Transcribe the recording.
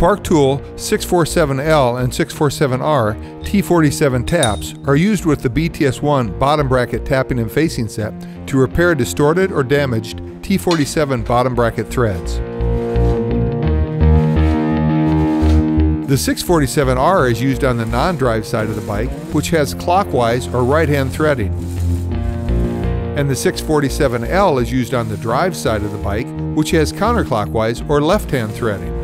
Park Tool 647L and 647R T47 taps are used with the BTS1 bottom bracket tapping and facing set to repair distorted or damaged T47 bottom bracket threads. The 647R is used on the non-drive side of the bike, which has clockwise or right-hand threading. And the 647L is used on the drive side of the bike, which has counterclockwise or left-hand threading.